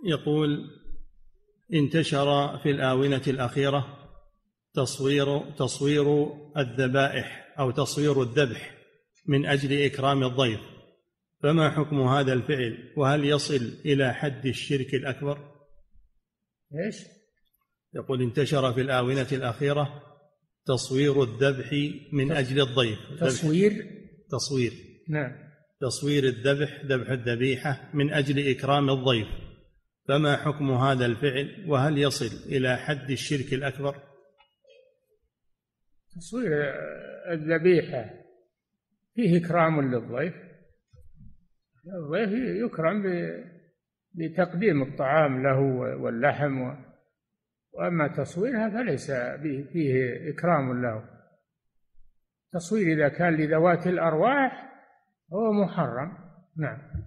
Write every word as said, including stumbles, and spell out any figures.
يقول: انتشر في الآونة الأخيرة تصوير تصوير الذبائح أو تصوير الذبح من أجل إكرام الضيف، فما حكم هذا الفعل؟ وهل يصل إلى حد الشرك الأكبر؟ إيش؟ يقول: انتشر في الآونة الأخيرة تصوير الذبح من أجل الضيف. تصوير تصوير نعم تصوير الذبح، ذبح الذبيحة من أجل إكرام الضيف، فما حكم هذا الفعل؟ وهل يصل إلى حد الشرك الأكبر؟ تصوير الذبيحة فيه إكرام للضيف، الضيف يكرم بتقديم الطعام له واللحم، وأما تصويرها فليس فيه إكرام له. تصوير إذا كان لذوات الأرواح هو محرم. نعم.